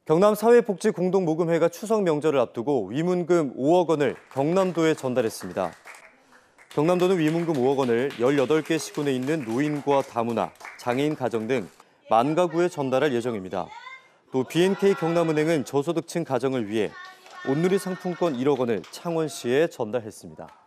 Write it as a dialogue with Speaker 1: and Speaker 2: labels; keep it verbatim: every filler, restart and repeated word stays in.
Speaker 1: 경남 사회복지공동모금회가 추석 명절을 앞두고 위문금 오억 원을 경남도에 전달했습니다. 경남도는 위문금 오억 원을 열여덟 개 시군에 있는 노인과 다문화, 장애인 가정 등 만 가구에 전달할 예정입니다. 또 비엔케이 경남은행은 저소득층 가정을 위해 온누리 상품권 일억 원을 창원시에 전달했습니다.